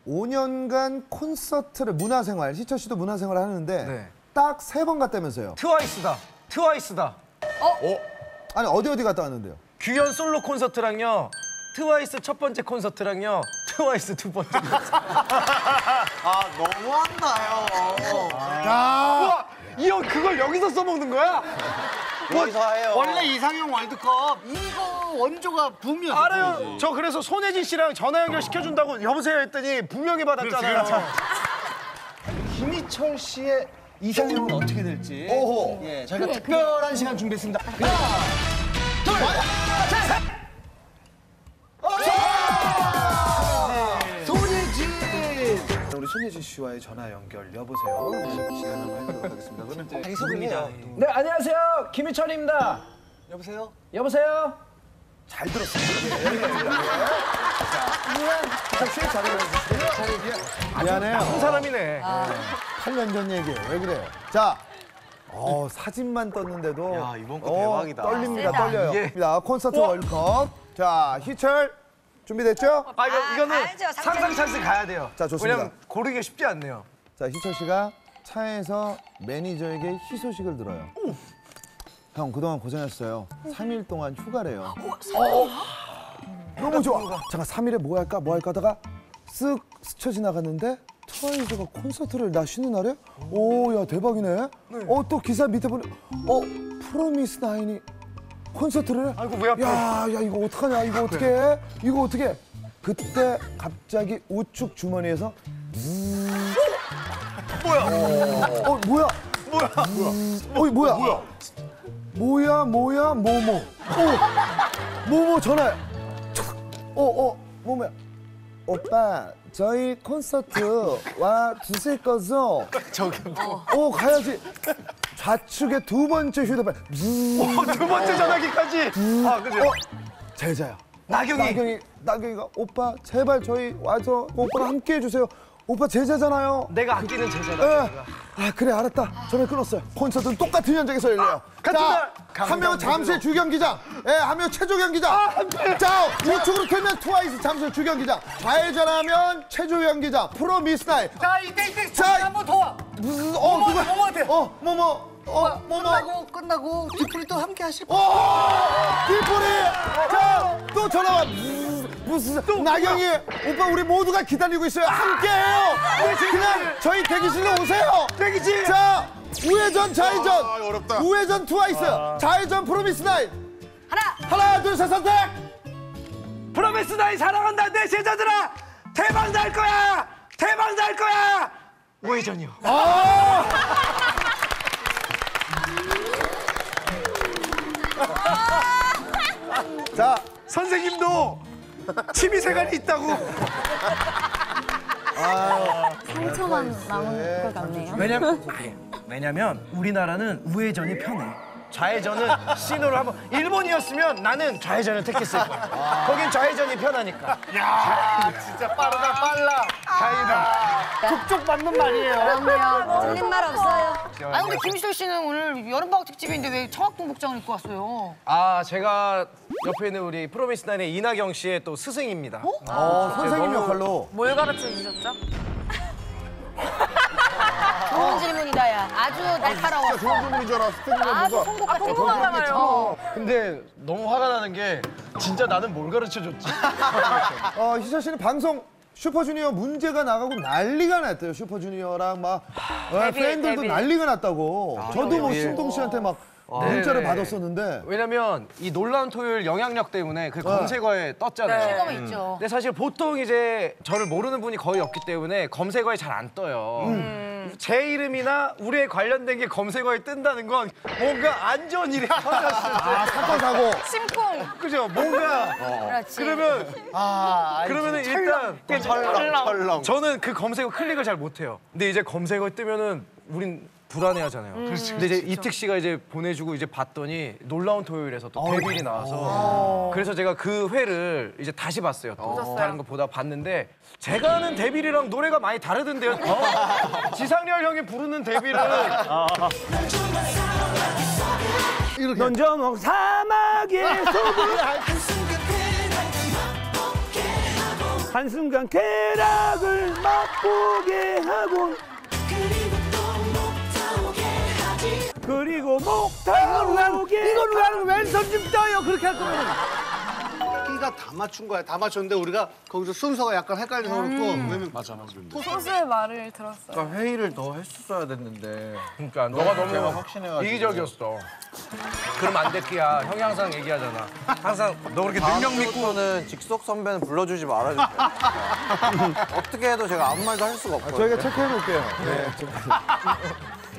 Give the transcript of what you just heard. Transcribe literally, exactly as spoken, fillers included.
오 년간 콘서트를 문화생활, 희철 씨도 문화생활을 하는데 네. 딱 세 번 갔다면서요? 트와이스다. 트와이스다. 어? 어? 아니 어디 어디 갔다 왔는데요? 규현 솔로 콘서트랑요. 트와이스 첫 번째 콘서트랑요. 트와이스 두 번째 콘서트. 아 너무한다요. 야, 우와, 이 형 그걸 여기서 써먹는 거야? 여기서 해요. 원래 이상형 월드컵 이거 원조가 붐이었어. 알아요. 저 그래서 손예진 씨랑 전화 연결 시켜준다고 여보세요 했더니 분명히 받았잖아요. 김희철 씨의 이상형은 어떻게 될지. 오호. 예, 저희가 특별한 시간 준비했습니다. 하나, 둘, 셋. 네. 손예진. 우리 손예진 씨와의 전화 연결 여보세요. 시간 한번 해보도록 하겠습니다. 그러면 자기 소개를 해요. 네, 안녕하세요. 김희철입니다. 여보세요. 여보세요. 잘 들었습니다. 미안해요. 한 사람이네. 팔 년 전 얘기예요. 왜 그래요? 자, 어, 사진만 떴는데도 야, 이번 거 어, 대박이다. 떨립니다. 세다. 떨려요. 예. 자, 콘서트 월드컵. 자, 희철 준비됐죠? 아, 이거, 아, 이거는 가야죠. 상상 찬스 가야 돼요. 자, 좋습니다. 왜냐면 고르기가 쉽지 않네요. 자, 희철 씨가 차에서 매니저에게 희소식을 들어요. 형, 그동안 고생했어요. 삼 일 동안 휴가래요. 어, 너무 좋아. 잠깐, 삼 일에 뭐 할까, 뭐 할까 하다가 쓱 스쳐 지나갔는데 트와이스가 콘서트를 나 쉬는 날에? 오, 야, 대박이네. 어, 또 기사 밑에 보니, 어, 프로미스 나인이 콘서트를 해? 아이고, 왜 아파? 야, 야, 이거 어떡하냐, 이거 어떻게 해? 이거 어떻게 해? 그때 갑자기 우측 주머니에서 뭐야? 어, 뭐야? 뭐야? 어이, 뭐야? 뭐야? 뭐야, 뭐야, 뭐뭐. 어, 뭐뭐 전화해. 어, 어, 뭐뭐야. 오빠, 저희 콘서트 와 주실 거죠? 저기. 어, 가야지. 좌측에 두 번째 휴대폰. 어, 두 번째 전화기까지. 아, 그죠? 어, 제자야. 나경이. 나경이, 나경이가 오빠 제발 저희 와서 오빠랑 함께 해주세요. 오빠 제자잖아요. 내가 아끼는 제자다. 예. 아, 그래, 알았다. 전화 끊었어요. 콘서트는 똑같은 현장에서 열려요. 같은 자, 날! 한 명은 잠실 주경기장, 예, 한 명은 최조경기장. 아, 안 돼! 자, 우측으로 틀면 트와이스 잠실 주경기장, 좌회전하면 최조경기장, 프로 미스나잇. 자, 이때 이때 자, 한번 더. 무슨, 어, 누가, 뭐뭐한테. 어, 뭐뭐, 어, 뭐뭐. 끝나고 끝나고 뒤풀이 또 함께 하실 거예요. 어, 뒷불이. 자, 또 전화 와. 무슨, 무슨, 나경이, 오빠 우리 모두가 기다리고 있어요. 함께해요. 그냥 저희 대기실로 오세요. 대기실. 자, 우회전, 좌회전. 아, 어렵다. 우회전 트와이스, 좌회전 프로미스 나인. 하나. 하나, 둘, 셋, 선택. 프로미스 나인 사랑한다 내 제자들아. 대박 날 거야. 대박 날 거야. 우회전이요. 아. 자, 선생님도 취미생활이 있다고. 상처만 남은 것 같네요. 왜냐면 아니, 왜냐면 우리나라는 우회전이 편해. 좌회전은 신호를 한번 일본이었으면 나는 좌회전을 택했을 거야. 거긴 좌회전이 편하니까. 야, 진짜 빠르다 빨라. 다행이다. 툭툭 맞는 말이에요. 그럼요. 틀린 말 없어요. 아니 근데 김희철 씨는 오늘 여름방학 특집인데 왜 청학동 복장을 입고 왔어요? 아 제가 옆에 있는 우리 프로미스 나인의 이나경 씨의 또 스승입니다. 어, 선생님 역할로. 뭘 가르쳐 주셨죠? 좋은 질문이다 야. 아주 날카로워. 좋은 분인 줄 알았을 텐데 아주 뭐가. 송곳 같아. 궁금하잖아요. 근데 너무 화가 나는 게 진짜 나는 뭘 가르쳐줬지? 어, 희철 씨는 방송 슈퍼주니어 문제가 나가고 난리가 났대요. 슈퍼주니어랑 막 어, 데뷔, 팬들도 데뷔. 난리가 났다고. 저도 뭐 신동 씨한테 막 문자를 네네. 받았었는데. 왜냐면 이 놀라운 토요일 영향력 때문에 그 검색어에 떴잖아요. 실감은 있죠. 근데 사실 보통 이제 저를 모르는 분이 거의 없기 때문에 검색어에 잘 안 떠요. 제 이름이나 우리에 관련된 게 검색어에 뜬다는 건 뭔가 안 좋은 일이 터졌을 때. 아, 사건 사고. 심쿵. 그죠? 뭔가 그렇지. 그러면 아, 그러면은 일단 철렁 철렁. 저는 그 검색어 클릭을 잘 못해요. 근데 이제 검색어 뜨면은 우린 불안해하잖아요. 근데 이제 이특 씨가 이제 보내주고 이제 봤더니 놀라운 토요일에서 또 데뷔일이 나와서 그래서 제가 그 회를 이제 다시 봤어요. 또 다른 거 보다 봤는데 제가 아는 데뷔일이랑 노래가 많이 다르던데요. 지상렬 형이 부르는 데뷔일은 넌 저목 사막의 속을 한순간 쾌락을 바쁘게 하곤 그리고 목 타오게 이거는 왜 하는 거야? 왼손 좀 떠요. 그렇게 할 거면 끼가 다 맞춘 거야. 다 맞췄는데 우리가 거기서 순서가 약간 헷갈려서 그렇고 왜냐면 맞아 맞아. 소수의 말을 들었어요. 그러니까 회의를 더 했었어야 됐는데. 그러니까 너가 제가 너무 확신해가지고. 이기적이었어. 그럼 안 됐기야. 형이 항상 얘기하잖아. 항상 너 그렇게 능력 믿고 다음부터는 직속 선배는 불러주지 말아주세요. 어떻게 해도 제가 아무 말도 할 수가 없거든요. 저희가 체크해 볼게요. 네, 체크.